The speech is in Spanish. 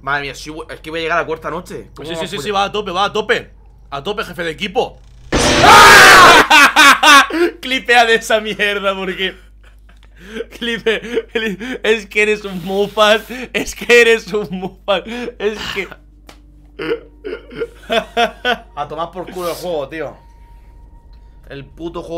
Madre mía, es que voy a llegar a la cuarta noche. Sí, va a tope, va a tope. A tope, jefe de equipo. Clipea de esa mierda porque... Es que eres un mufas. Es que eres un mufas. Es que... A tomar por culo el juego, tío. El puto juego.